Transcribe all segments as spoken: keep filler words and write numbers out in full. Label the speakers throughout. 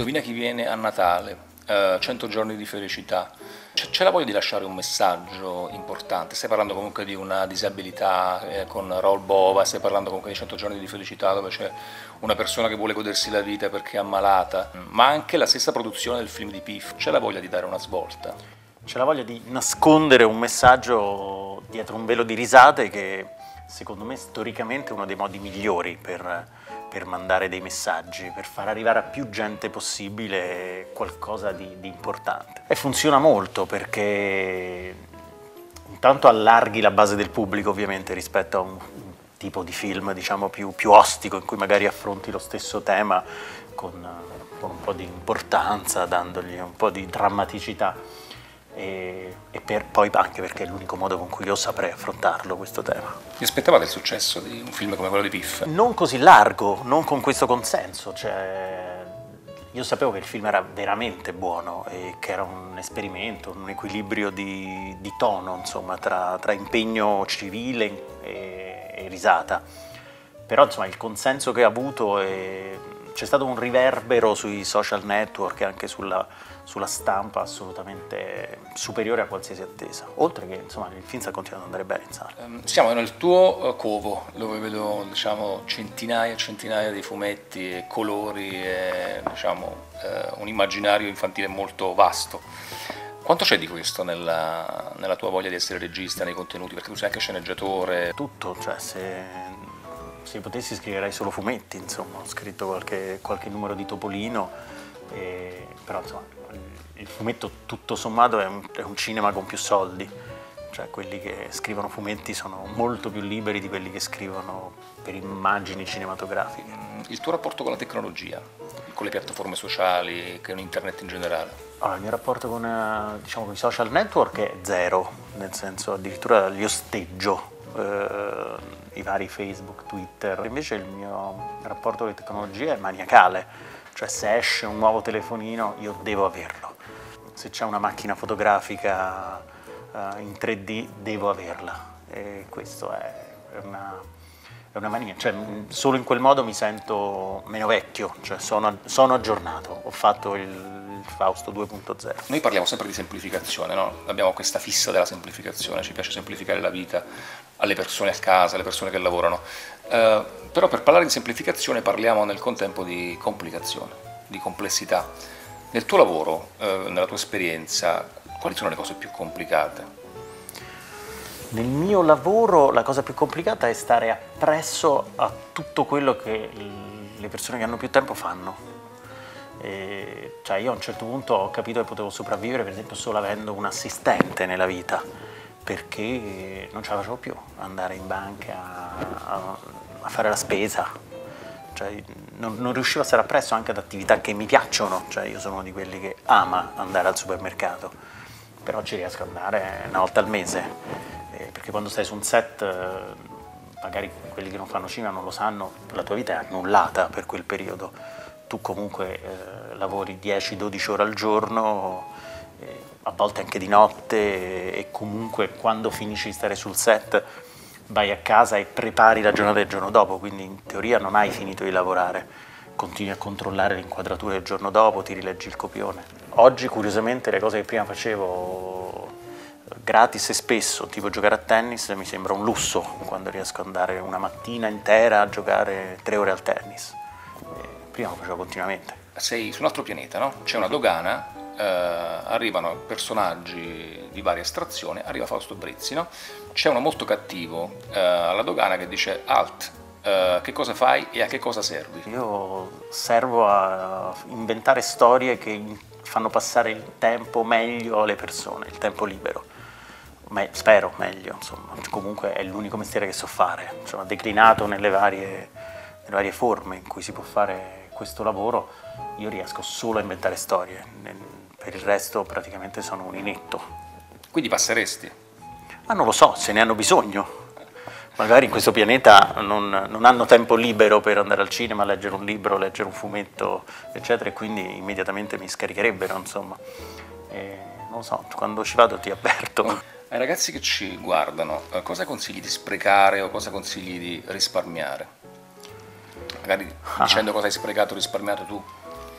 Speaker 1: Indovina chi viene a Natale, uh, cento giorni di felicità. C'è la voglia di lasciare un messaggio importante? Stai parlando comunque di una disabilità eh, con Raoul Bova, stai parlando comunque di cento giorni di felicità dove c'è una persona che vuole godersi la vita perché è ammalata, ma anche la stessa produzione del film di Piff. C'è la voglia di dare una svolta?
Speaker 2: C'è la voglia di nascondere un messaggio dietro un velo di risate che secondo me storicamente è uno dei modi migliori per, per mandare dei messaggi, per far arrivare a più gente possibile qualcosa di, di importante. E funziona molto perché intanto allarghi la base del pubblico ovviamente rispetto a un, un tipo di film diciamo più, più ostico in cui magari affronti lo stesso tema con, con un po' di importanza, dandogli un po' di drammaticità. E, e per, poi anche perché è l'unico modo con cui io saprei affrontarlo questo tema.
Speaker 1: Ti aspettavate il successo di un film come quello di Piff?
Speaker 2: Non così largo, non con questo consenso, cioè io sapevo che il film era veramente buono e che era un esperimento, un equilibrio di, di tono insomma tra, tra impegno civile e, e risata, però insomma il consenso che ha avuto è, c'è stato un riverbero sui social network e anche sulla, sulla stampa assolutamente superiore a qualsiasi attesa, oltre che insomma il film sta continuando ad andare bene in sala.
Speaker 1: Um, siamo nel tuo uh, covo, dove vedo diciamo, centinaia e centinaia di fumetti e colori e diciamo, uh, un immaginario infantile molto vasto. Quanto c'è di questo nella, nella tua voglia di essere regista, nei contenuti? Perché tu sei anche sceneggiatore.
Speaker 2: Tutto, cioè se... se potessi scriverei solo fumetti, insomma, ho scritto qualche, qualche numero di Topolino, e, però insomma, il fumetto tutto sommato è un, è un cinema con più soldi, cioè quelli che scrivono fumetti sono molto più liberi di quelli che scrivono per immagini cinematografiche.
Speaker 1: Il tuo rapporto con la tecnologia, con le piattaforme sociali, con internet in generale?
Speaker 2: Allora, il mio rapporto con, diciamo, con i social network è zero, nel senso addirittura li osteggio. Uh, i vari Facebook, Twitter. Invece il mio rapporto con le tecnologie è maniacale, cioè se esce un nuovo telefonino io devo averlo, se c'è una macchina fotografica uh, in tre D devo averla, e questo è una, è una mania, cioè solo in quel modo mi sento meno vecchio, cioè sono, sono aggiornato, ho fatto il Fausto due punto zero.
Speaker 1: Noi parliamo sempre di semplificazione, no? Abbiamo questa fissa della semplificazione, ci piace semplificare la vita alle persone a casa, alle persone che lavorano, eh, però per parlare di semplificazione parliamo nel contempo di complicazione, di complessità. Nel tuo lavoro, eh, nella tua esperienza, quali sono le cose più complicate?
Speaker 2: Nel mio lavoro la cosa più complicata è stare appresso a tutto quello che le persone che hanno più tempo fanno. E, cioè io a un certo punto ho capito che potevo sopravvivere per esempio solo avendo un assistente nella vita, perché non ce la facevo più andare in banca a, a fare la spesa, cioè, non, non riuscivo a stare appresso anche ad attività che mi piacciono, cioè io sono uno di quelli che ama andare al supermercato, però ci riesco ad andare una volta al mese, eh, perché quando stai su un set, eh, magari quelli che non fanno cinema non lo sanno, la tua vita è annullata per quel periodo. Tu comunque eh, lavori dieci dodici ore al giorno, eh, a volte anche di notte, e comunque quando finisci di stare sul set vai a casa e prepari la giornata del giorno dopo, quindi in teoria non hai finito di lavorare, continui a controllare le inquadrature del giorno dopo, ti rileggi il copione. Oggi curiosamente le cose che prima facevo gratis e spesso, tipo giocare a tennis, mi sembra un lusso quando riesco ad andare una mattina intera a giocare tre ore al tennis. Prima lo facevo continuamente.
Speaker 1: Sei su un altro pianeta, no? C'è una dogana, eh, arrivano personaggi di varia estrazione, arriva Fausto Brizzi, no? C'è uno molto cattivo eh, alla dogana che dice alt, eh, che cosa fai e a che cosa servi?
Speaker 2: Io servo a inventare storie che fanno passare il tempo meglio alle persone, il tempo libero. Me- spero meglio, insomma, comunque è l'unico mestiere che so fare, insomma, declinato nelle varie, nelle varie forme in cui si può fare questo lavoro. Io riesco solo a inventare storie, per il resto praticamente sono un inetto.
Speaker 1: Quindi passeresti?
Speaker 2: Ma non lo so, se ne hanno bisogno. Magari in questo pianeta non, non hanno tempo libero per andare al cinema, leggere un libro, leggere un fumetto, eccetera, e quindi immediatamente mi scaricherebbero, insomma. E non lo so, quando ci vado ti avverto.
Speaker 1: Ai ragazzi che ci guardano, cosa consigli di sprecare o cosa consigli di risparmiare? Magari dicendo cosa hai sprecato o risparmiato tu.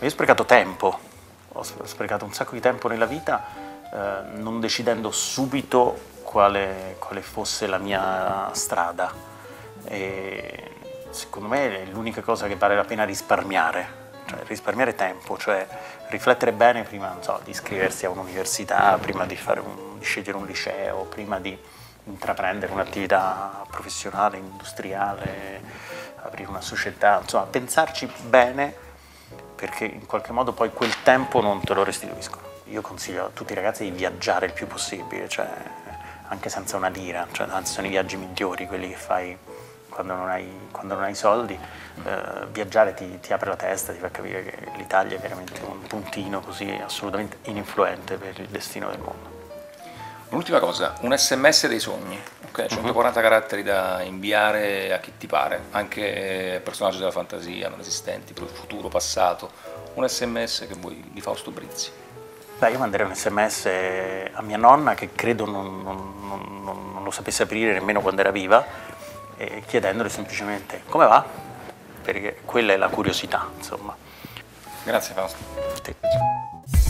Speaker 2: Io ho sprecato tempo, ho sprecato un sacco di tempo nella vita eh, non decidendo subito quale, quale fosse la mia strada. E secondo me è l'unica cosa che vale la pena risparmiare, cioè risparmiare tempo, cioè riflettere bene prima, non so, di iscriversi a un'università, prima di, fare un, di scegliere un liceo, prima di intraprendere un'attività professionale, industriale, aprire una società, insomma pensarci bene, perché in qualche modo poi quel tempo non te lo restituiscono. Io consiglio a tutti i ragazzi di viaggiare il più possibile, cioè anche senza una lira, cioè, anzi sono i viaggi migliori quelli che fai quando non hai, quando non hai soldi. Eh, viaggiare ti, ti apre la testa, ti fa capire che l'Italia è veramente un puntino così assolutamente ininfluente per il destino del mondo.
Speaker 1: Un'ultima cosa, un sms dei sogni, okay? centoquaranta uh-huh. caratteri da inviare a chi ti pare, anche personaggi della fantasia, non esistenti, futuro, passato, un sms che vuoi di Fausto Brizzi.
Speaker 2: Beh, io manderei un sms a mia nonna che credo non, non, non, non lo sapesse aprire nemmeno quando era viva, e chiedendole semplicemente come va, perché quella è la curiosità, insomma.
Speaker 1: Grazie Fausto.
Speaker 2: Sì.